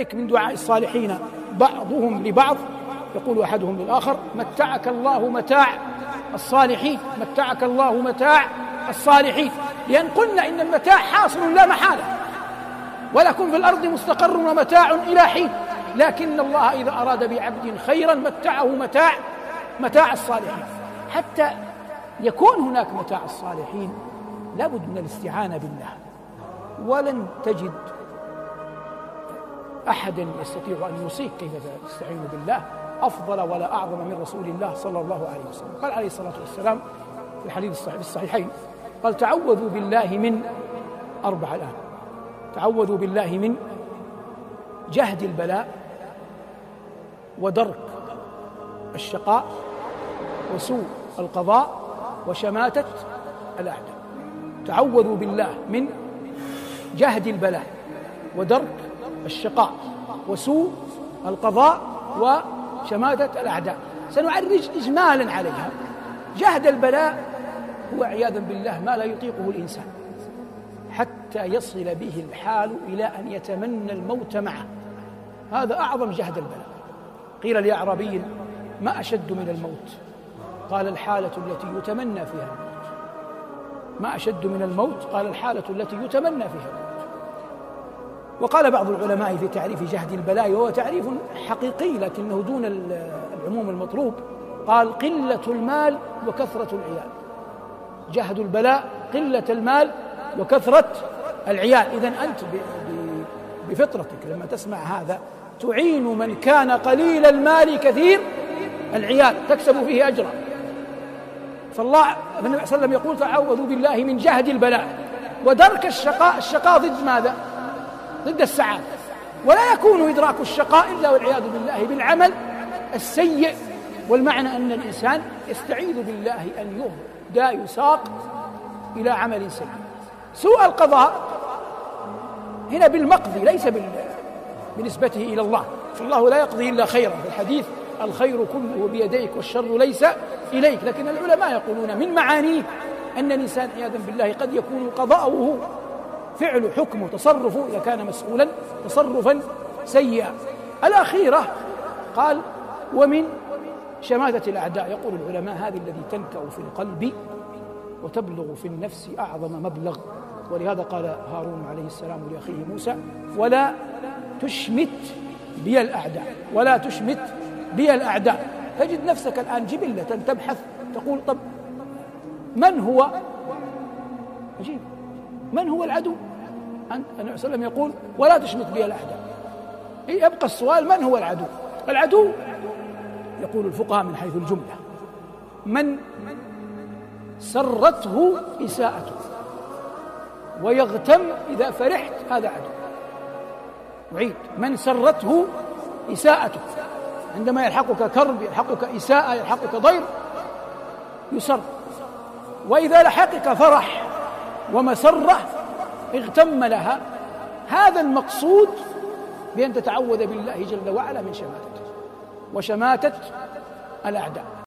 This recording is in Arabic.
من دعاء الصالحين بعضهم لبعض، يقول أحدهم للآخر: متعك الله متاع الصالحين، متعك الله متاع الصالحين، لأن قلنا إن المتاع حاصل لا محالة، ولكم في الأرض مستقر ومتاع إلى حين، لكن الله إذا أراد بعبد خيرا متعه متاع الصالحين. حتى يكون هناك متاع الصالحين لابد من الاستعانة بالله، ولن تجد أحدا يستطيع أن يوصيك كيف تستعين بالله أفضل ولا أعظم من رسول الله صلى الله عليه وسلم. قال عليه الصلاة والسلام في الحديث الصحيحين، قال: تعوذوا بالله من 4 الآن: تعوذوا بالله من جهد البلاء، ودرك الشقاء، وسوء القضاء، وشماتة الأعداء. تعوذوا بالله من جهد البلاء، ودرك الشقاء، وسوء القضاء، وشماتة الأعداء. سنعرج إجمالا عليها. جهد البلاء هو عياذا بالله ما لا يطيقه الإنسان حتى يصل به الحال إلى أن يتمنى الموت معه، هذا أعظم جهد البلاء. قيل لأعرابي: ما أشد من الموت؟ قال: الحالة التي يتمنى فيها الموت. ما أشد من الموت؟ قال: الحالة التي يتمنى فيها الموت. وقال بعض العلماء في تعريف جهد البلاء، وهو تعريف حقيقي لكنه دون العموم المطلوب، قال: قلة المال وكثرة العيال. جهد البلاء قلة المال وكثرة العيال. إذن أنت بفطرتك لما تسمع هذا تعين من كان قليل المال كثير العيال، تكسب فيه أجرا. فالله النبي صلى الله عليه وسلم يقول: تعوذوا بالله من جهد البلاء ودرك الشقاء. الشقاء ضد ماذا؟ ضد السعادة، ولا يكون إدراك الشقاء إلا والعياذ بالله بالعمل السيء. والمعنى أن الإنسان يستعيذ بالله أن يهدى يساق إلى عمل سيء. سوء القضاء هنا بالمقضي، ليس بنسبته إلى الله، فالله لا يقضي إلا خيرا. في الحديث: الخير كله بيديك والشر ليس إليك. لكن العلماء يقولون من معانيه أن الإنسان عياذا بالله قد يكون قضاؤه فعل حكمه تصرفه إذا كان مسؤولا تصرفا سيئا. الأخيرة قال: ومن شماتة الأعداء. يقول العلماء: هذه التي تنكأ في القلب وتبلغ في النفس أعظم مبلغ. ولهذا قال هارون عليه السلام لأخيه موسى: ولا تشمت بي الأعداء، ولا تشمت بي الأعداء. تجد نفسك الآن جبلة تبحث، تقول: طب من هو؟ عجيب، من هو العدو؟ النبي صلى الله عليه وسلم يقول: ولا تشمت بي الأعداء. يبقى السؤال: من هو العدو؟ العدو يقول الفقهاء من حيث الجملة من سرته إساءته ويغتم إذا فرحت، هذا عدو. أعيد: من سرته إساءته، عندما يلحقك كرب، يلحقك إساءة، يلحقك ضير، يسر. وإذا لحقك فرح ومسرة اغتم لها. هذا المقصود بأن تتعوذ بالله جل وعلا من شماتته وشماتة الأعداء.